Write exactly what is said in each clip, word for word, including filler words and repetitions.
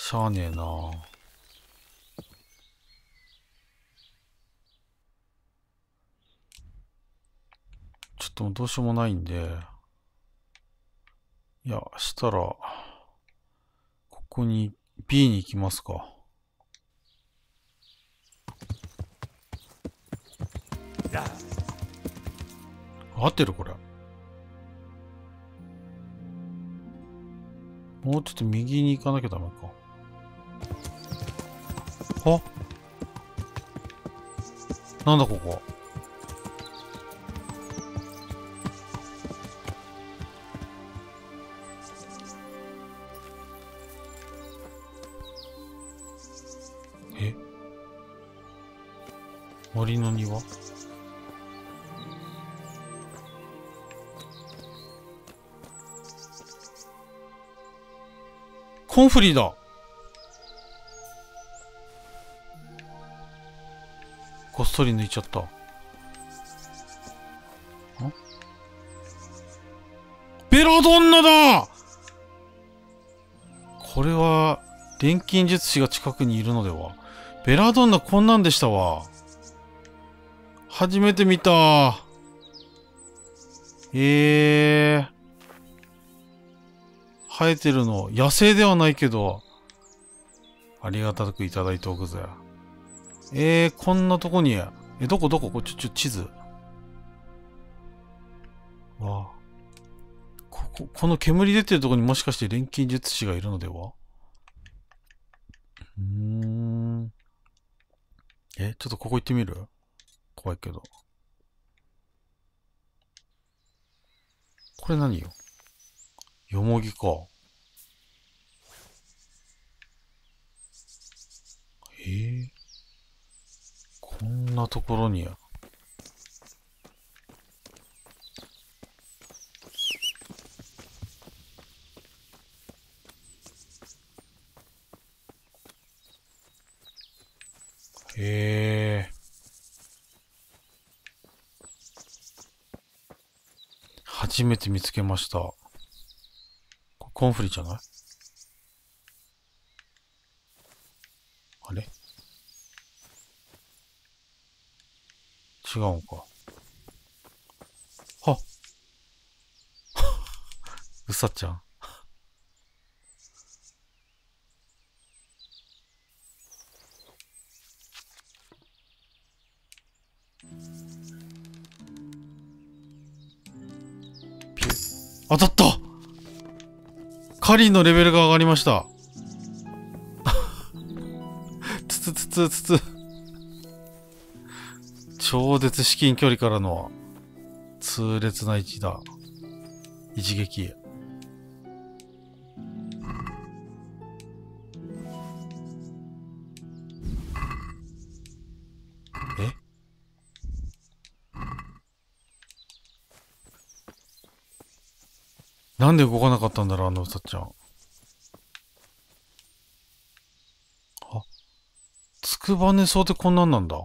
しゃあねえな。ちょっともうどうしようもないんで。いや、したら、ここに B に行きますか。合ってるこれ。もうちょっと右に行かなきゃダメか。あ、なんだここ。え、森の庭。コンフリだ。こっそり抜いちゃった。ん？ベラドンナだ。これは錬金術師が近くにいるのでは。ベラドンナこんなんでしたわ。初めて見た。ええー。生えてるの野生ではないけど、ありがたくいただいておくぜ。えー、こんなとこに、え、どこどここ、ちょ、ちょ、地図。わあ。ここ、この煙出てるとこにもしかして錬金術師がいるのでは？うーん。え、ちょっとここ行ってみる？怖いけど。これ何よ？よもぎか。えー、こんなところに。へえ。初めて見つけました。これコンフリじゃない？あれ？違うんか。はっうさちゃん。ピュッ。当たった！カリンのレベルが上がりました。つつつつつつ。超絶至近距離からの痛烈な一打。一撃。え？なんで動かなかったんだろう、あのうさちゃん。あ、つくばね草ってこんなんなんだ。あ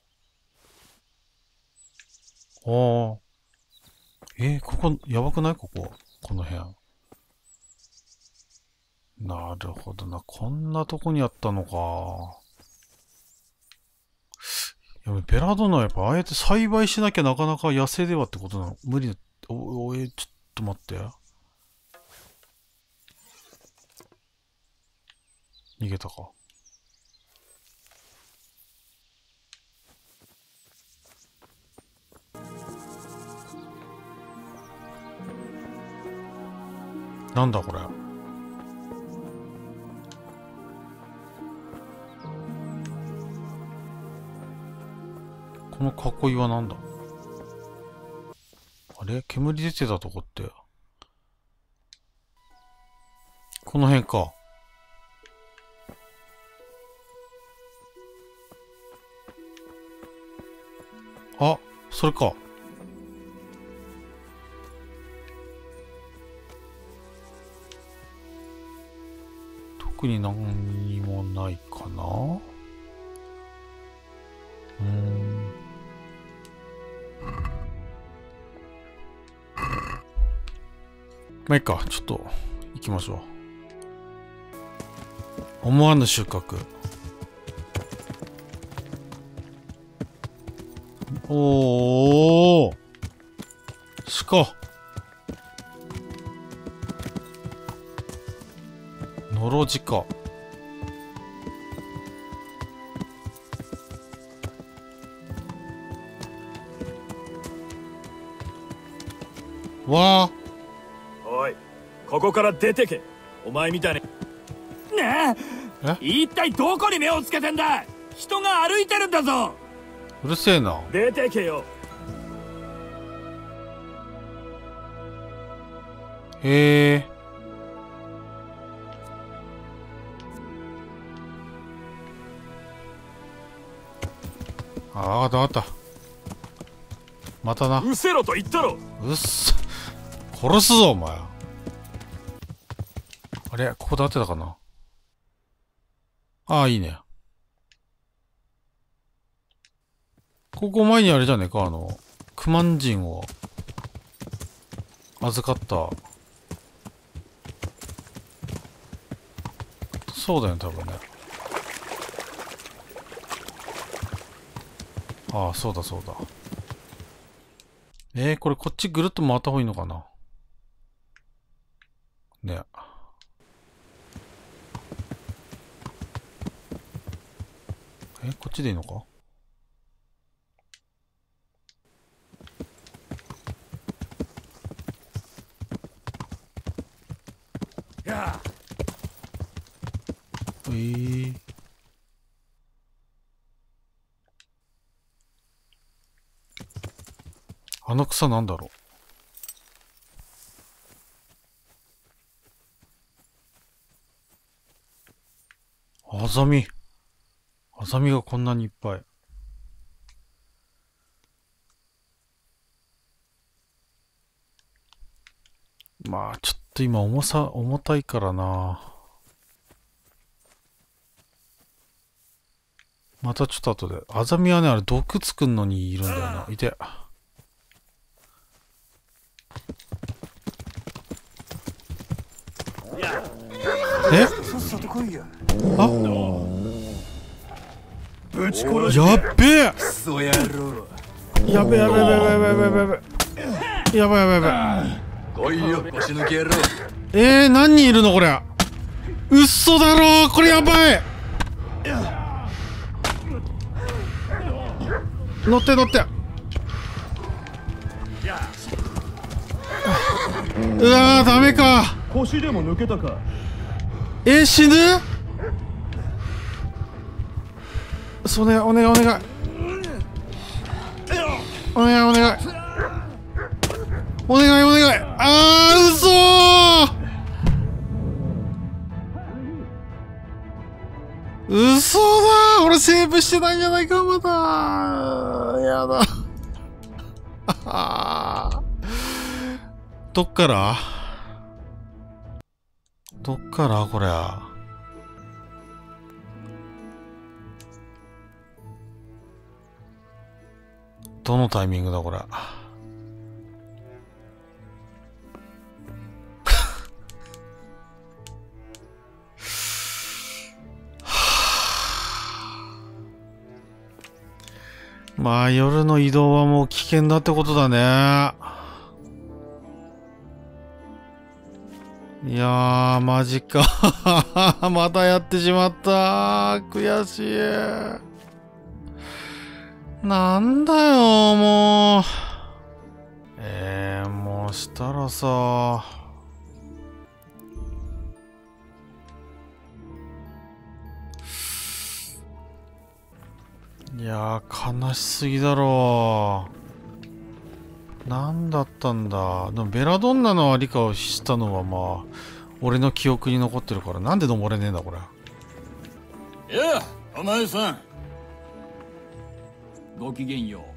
あ。えー、ここ、やばくない？ここ。この辺。なるほどな。こんなとこにあったのか。いや、ペラドナはやっぱああやって栽培しなきゃなかなか野生ではってことなの？無理だ。お、お、え、ちょっと待って。逃げたか。なんだこれ。この囲いはなんだ？あれ？煙出てたとこって。この辺か。あ、それか。特に何にもないかな。うーん。まあ、いいか。ちょっと、行きましょう。 思わぬ収穫。おお、鹿。のろじか。わあ。 おい、ここから出てけ。お前みたいに。ねえ、 え、 一体どこに目をつけてんだ。人が歩いてるんだぞ。 うるせえな。 出てけよ。 へえ。ああ、わかったわかった。またな。 うせろと言ったろ。 うっそ。殺すぞ、お前。あれ、ここで合ってたかな。ああ、いいね。ここ前にあれじゃねえか、あの、クマン人を預かった。そうだよね、多分ね。ああ、そうだそうだ。えー、これこっちぐるっと回った方がいいのかな。ね。え、こっちでいいのか。 やあ。 えー。あの草なんだろう。アザミ。アザミがこんなにいっぱい。まあ、ちょっと今重さ、重たいからな。またちょっと後で。アザミはね、あれ毒作んのにいるんだよな。いて。え？あ？ ぶち殺し。 やっべえ！ クソ野郎。 やべえやべえやべえやべえやべえやべえやべえやべえ。 来いよ、腰抜け野郎。 えー、何人いるのこれ。うっそだろー、これやばい。乗って乗って。うわー、ダメか。 腰でも抜けたか。 えー、死ぬ？それお願いお願いお願いお願いお願いお願い。あー、嘘ー、嘘だー。俺セーブしてないんじゃないか、まだ。やだ。どっからどっからこれ。どのタイミングだこれ。まあ夜の移動はもう危険だってことだね。いやー、マジか。またやってしまった。悔しい。なんだよ、もう。えー、もうしたらさ。いやー、悲しすぎだろう。なんだったんだ。でもベラドンナのありかをしたのはまあ、俺の記憶に残ってるから、なんで登れねえんだ、これ。 いや、お前さん。ごきげんよう。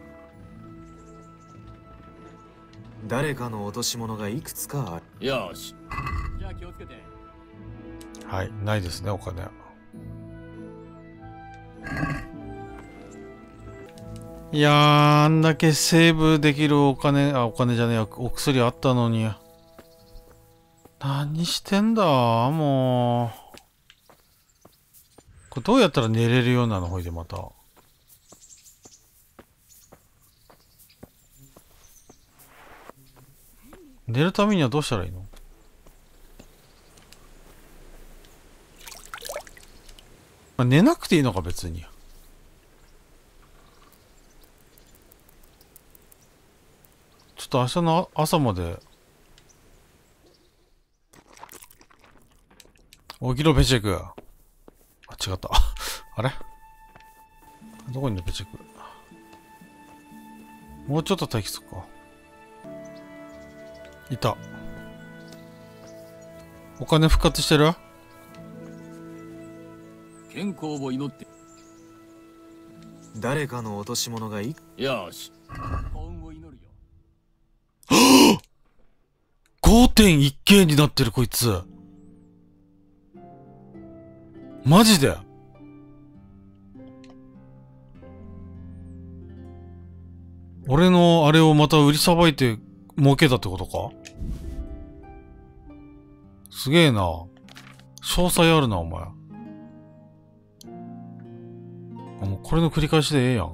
誰かの落とし物がいくつかある。 よし。じゃあ気をつけて。 はい、ないですね、お金。いやー、あんだけセーブできるお金、あ、お金じゃねえや、お薬あったのに。何してんだ、もこれどうやったら寝れるようなのほいでまた。寝るためにはどうしたらいいの？まあ、寝なくていいのか別に。ちょっと明日の朝まで。起きろペチェク。あ、違った。あれどこにいるペチェク。もうちょっと待機するか。いた。お金復活してる？ 健康を祈って。 誰かの落とし物がいよし。幸運を祈るよ。 ごてんいちケー になってるこいつ。マジで？俺のあれをまた売りさばいて儲けたってことか？すげえな。詳細あるな、お前。あ、もうこれの繰り返しでええやん。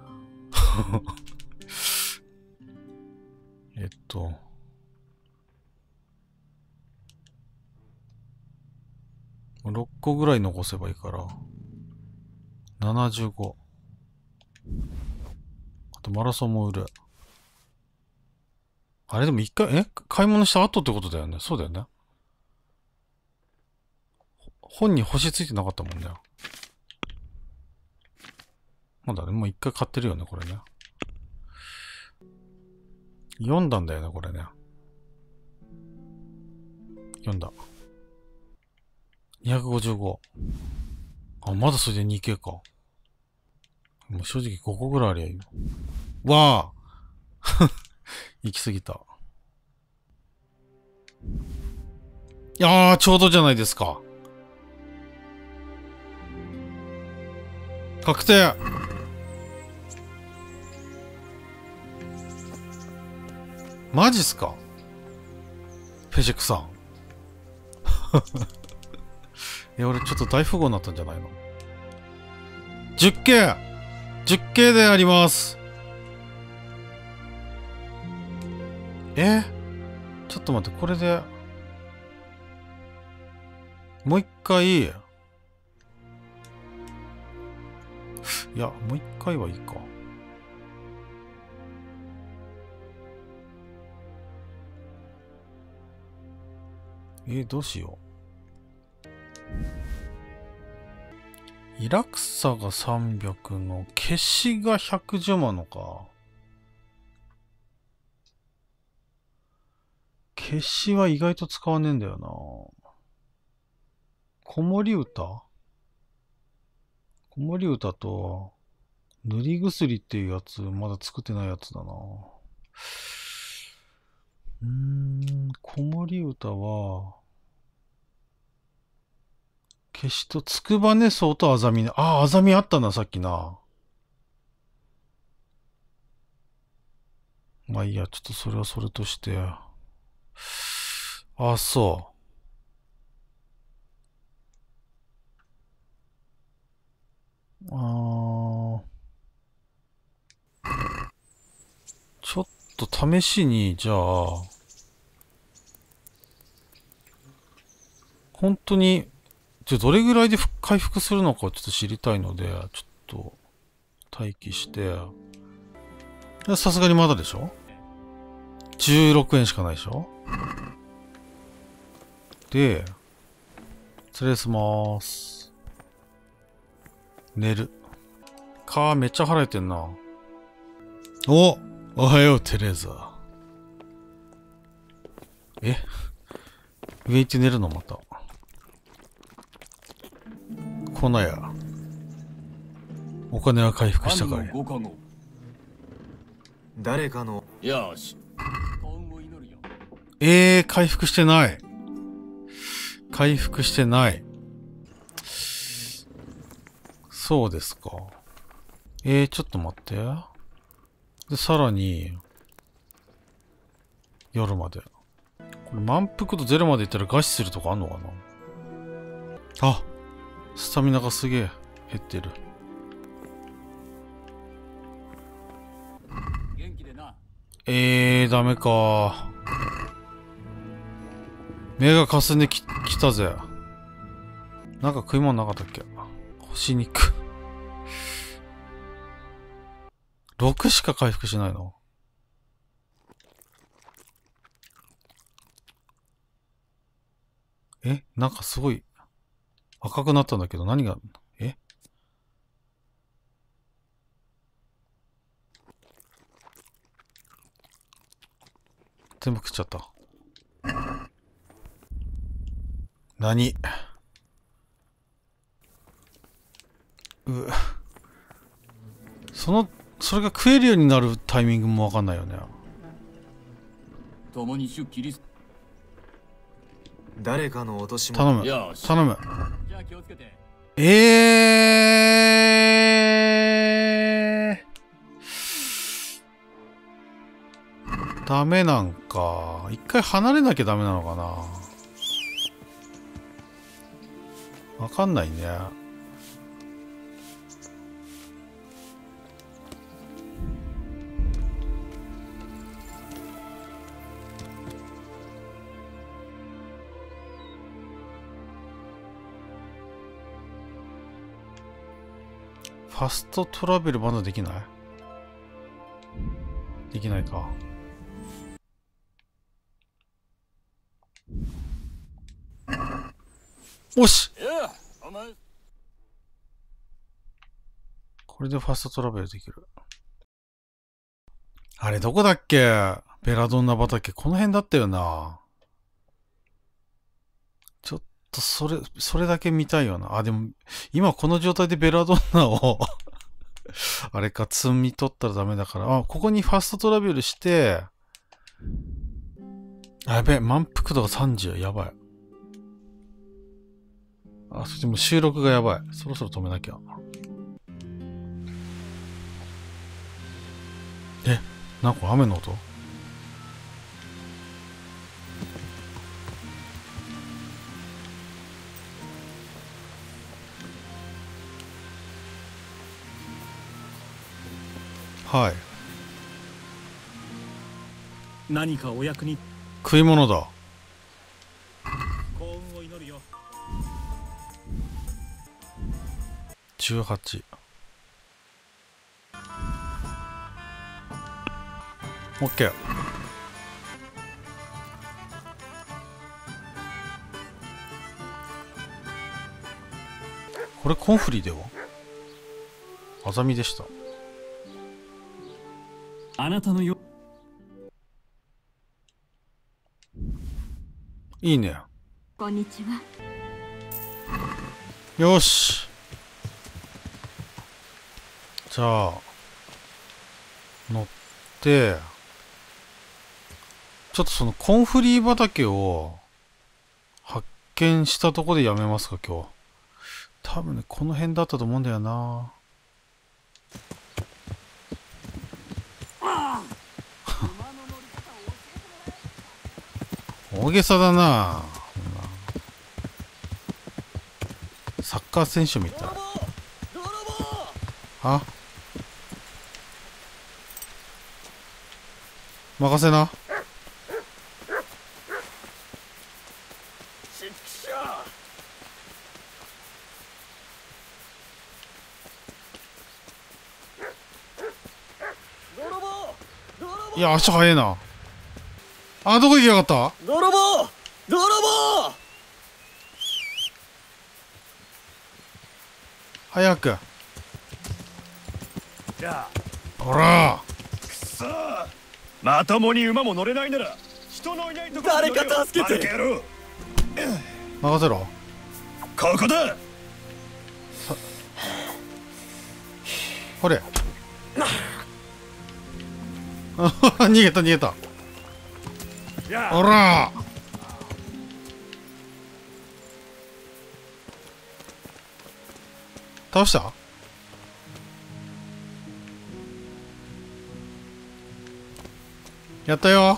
えっと。ろっこぐらい残せばいいから。ななじゅうご。あとマラソンも売る。あれでも一回、え買い物した後ってことだよね。そうだよね。本に星ついてなかったもんね。まだね、もう一回買ってるよね、これね。読んだんだよね、これね。読んだ。にひゃくごじゅうご。あ、まだそれで にケー か。もう正直ごこぐらいありゃいいよ。わあ行き過ぎた。いやー、ちょうどじゃないですか。確定。マジっすか？ペジェクさん。え、俺ちょっと大富豪になったんじゃないの？ じゅっケー！ じゅっケー であります。え？ちょっと待って、これで、もう一回、いや、もう一回はいいか。え、どうしよう。イラクサがさんびゃくの、消しがひゃくじゅうまのか。消しは意外と使わねえんだよな。子守歌？子守歌と、塗り薬っていうやつ、まだ作ってないやつだな。うーん、子守歌は、消しと、つくばねそうとあざみね。ああ、あざみあったな、さっきな。まあいいや、ちょっとそれはそれとして。あ、そう。あー。ちょっと試しに、じゃあ、本当に、じゃあどれぐらいで回復するのかちょっと知りたいので、ちょっと待機して。さすがにまだでしょ？ じゅうろく 円しかないでしょ？で、失礼しまーす。寝る。かーめっちゃ払えてんな。お！おはよう、テレーザ。え？上行って寝るのまた。来なや。お金は回復したかい。 誰かの。 よし。幸運を祈るよ。 えー、回復してない。回復してない。そうですか。えー、ちょっと待って。で、さらに、夜まで。これ満腹度ゼロまでいったら餓死するとかあんのかな？あ、 スタミナがすげえ減ってる。えー、ダメか。目がかすんでき、きたぜ。なんか食い物なかったっけ？干し肉。ろくしか回復しないの？え？なんかすごい赤くなったんだけど何が、え？全部食っちゃった。何？うそのそれが食えるようになるタイミングもわかんないよね。 共に出勤。 誰かの落とし物。 頼む頼む。 じゃあ気をつけて。 えー、ダメなんか。一回離れなきゃダメなのかな。わかんないね。ファストトラベルまだできない？できないか。よし！これでファストトラベルできる。あれどこだっけ？ベラドンナ畑。この辺だったよな。ちょっとそれ、それだけ見たいよな。あ、でも、今この状態でベラドンナをあれか、積み取ったらダメだから。あ、ここにファストトラベルして、あ、やべえ、満腹度がさんじゅう。やばい。あ、そしてもう収録がやばい。そろそろ止めなきゃ。え、なんか雨の音？はい。 何かお役に。 食い物だ。 幸運を祈るよ。 じゅうはち。オッケー。これコンフリではあざみでした。 あなたのよ。 いいね。 こんにちは。 よし。じゃあ乗ってちょっとそのコンフリー畑を発見したとこでやめますか今日。多分ねこの辺だったと思うんだよな。大げさだな。サッカー選手みたい。あ、任せな。いや足速いな。あ、どこ行きやがった？ 泥棒！泥棒！ 早く。 じゃあ。 ほら。 くそー！まともに馬も乗れないなら人のいないところに乗れよ。誰か助けて！ 任せろ。 ここだ。 ほれ。逃げた逃げた。ほら。倒した？やったよ。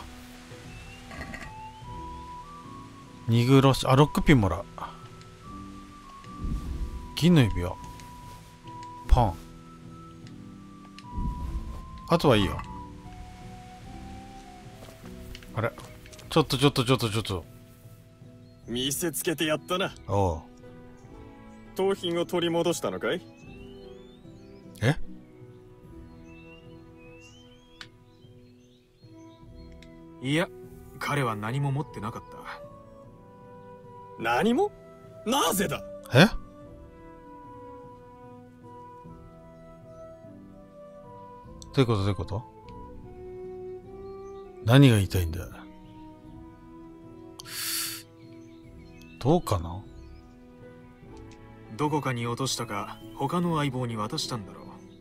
ニグロシ、あ、ロックピンもらう。 銀の指輪。パン。あとはいいよ。あれ、ちょっとちょっとちょっとちょっと。 見せつけてやったな。 おう。 盗品を取り戻したのかい？ え？ いや、彼は何も持ってなかった。 何も？なぜだ？ え？どういうことどういうこと？何が言いたいんだよ。どうかな？ どこかに落としたか、他の相棒に渡したんだろ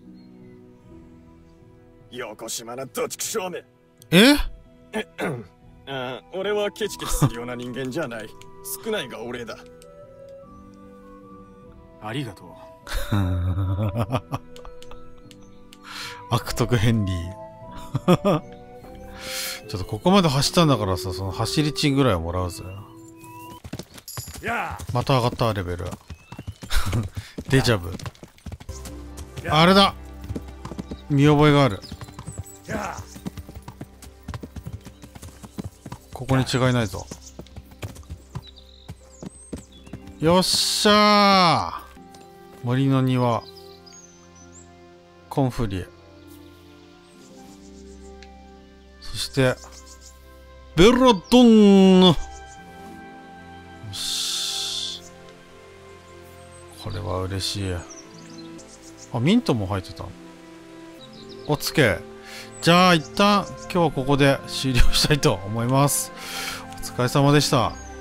う。 よこしまなどちくしょうめ。 え？ ああ、俺はケチケチするような人間じゃない。少ないが俺だ。 ありがとう。 悪徳ヘンリー。ちょっとここまで走ったんだからさ、その走り賃ぐらいはもらうぜ。また上がったレベル。デジャブ。あれだ、見覚えがある。ここに違いないぞ。よっしゃー、森の庭、コンフリエ、そしてベラドンヌ。よし、これは嬉しい。あ、ミントも入ってた。おつけ。じゃあ一旦今日はここで終了したいと思います。お疲れ様でした。